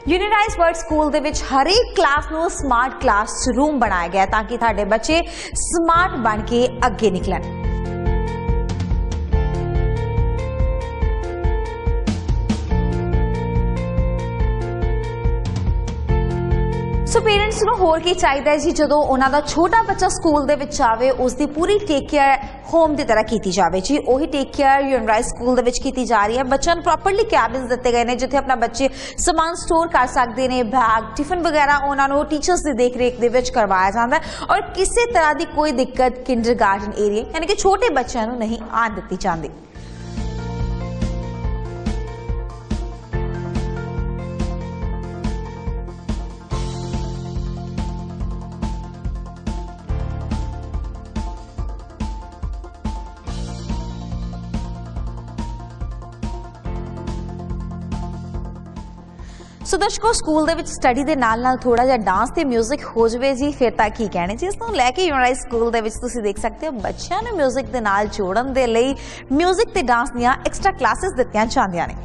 यूनिराइज world school दे विच हरेक class नूं स्मार्ट क्लास रूम बनाया गया ताकि तुहाडे बच्चे स्मार्ट बन के अगे निकलन। सो पेरेंट्स नूं होर की चाहिए जी जदों उन्हां दा छोटा बच्चा स्कूल दे विच आवे उसकी पूरी टेक केयर होम की तरह की जाए जी। उही टेक केयर यूनिराइज स्कूल दे विच की जा रही है। बच्चों नूं प्रॉपरली कैबिन्स दिते गए हैं जिथे अपना बच्चे समान स्टोर कर सकते हैं, बैग टिफिन वगैरह उन्होंने टीचर्स की देख रेख दे विच करवाया जाता है और किसी तरह की कोई दिक्कत किंडरगार्टन एरिया यानी कि छोटे बच्चों नूं नहीं आन दी जाती। सो दर्शकों स्कूल दे विच स्टडी दे नाल नाल थोड़ा जिहा डांस ते म्यूजिक हो जाए जी फिर तां की कहने जी। इस नूं लैके यूनिराइज स्कूल दे विच तुसीं देख सकते हो बच्चों ने म्यूजिक दे नाल जोड़न दे लई म्यूजिक ते डांस दीआं एक्स्ट्रा क्लासेस दित्तियां जांदियां ने।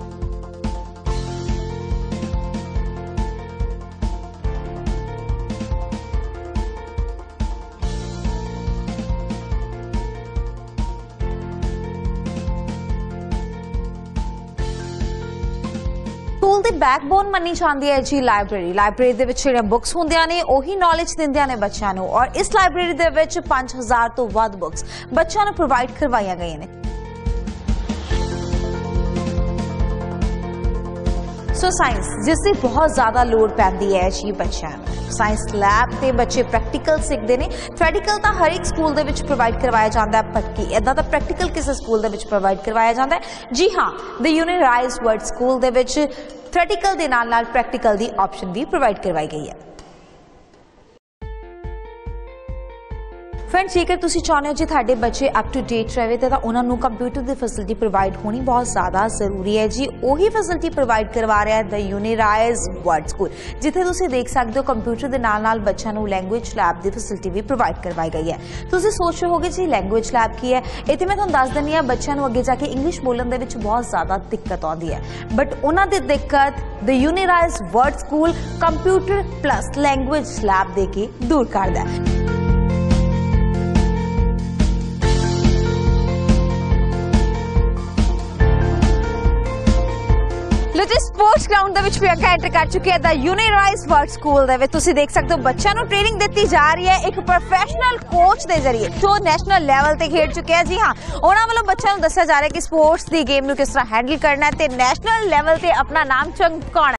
स्कूल दी बैकबोन मन्नी जाती है जी लाइब्रेरी। लाइब्रेरी दे विच जिहड़ियां बुक्स हुंदियां ने ओही नॉलेज दिंदियां ने बच्चों नूं और इस लाइब्रेरी दे विच 5000 तो वध बुक्स बच्चों नूं प्रोवाइड करवाईयां गईयां ने। सो साइंस जिसकी बहुत ज्यादा लोड़ पैंदी है जी बच्चों साइंस लैब ते बच्चे प्रैक्टिकल सीखते हैं। थ्योरेटिकल तो हर एक स्कूल दे विच प्रोवाइड करवाया जाता है पर कि इदां दा प्रैक्टिकल किसी स्कूल दे विच प्रोवाइड करवाया जाता है जी हाँ। द यूनिराइज वर्ड स्कूल दे विच थ्योरेटिकल दे नाल नाल प्रैक्टिकल दी ऑप्शन भी प्रोवाइड करवाई गई है। फ्रेंड्स जेकर तुसीं चाहुंदे हो जी तुहाडे बच्चे अप टू डेट रहे तो उन्हां नूं कंप्यूटर की फैसिलिटी प्रोवाइड होनी बहुत ज़्यादा जरूरी है जी। उही फैसिलिटी प्रोवाइड करवा रहा है द यूनिराइज वर्ड स्कूल जिथे तुसीं देख सकते हो कंप्यूटर के नाल नाल बच्चों नूं लैंगुएज लैब की फैसिलिटी भी प्रोवाइड करवाई गई है। तुसीं सोच रहे होगे जी लैंगुएज लैब की है इत्थे मैं तुहानूं दस दिंदी हां बच्चों नूं अगे जाके इंग्लिश बोलण दे विच बहुत ज़्यादा दिक्कत आउंदी है बट उन्हां दी दिक्कत the Unirise world school computer plus language lab दे के दूर करदा है। स्पोर्ट्स ग्राउंड भी अगर एंटर कर चुके हैं द यूनिराइज वर्ड स्कूल तुसीं देख सकते हो बच्चों को ट्रेनिंग दी जा रही है एक प्रोफेशनल कोच के जरिए जो नेशनल लैवल ते खेड चुके हैं जी हाँ। उन्होंने वालों बच्चों को दस्या जा रहा है कि स्पोर्ट्स की गेम को किस तरह हैंडल करना है ते नेशनल लैवल ते अपना नाम चमकाना।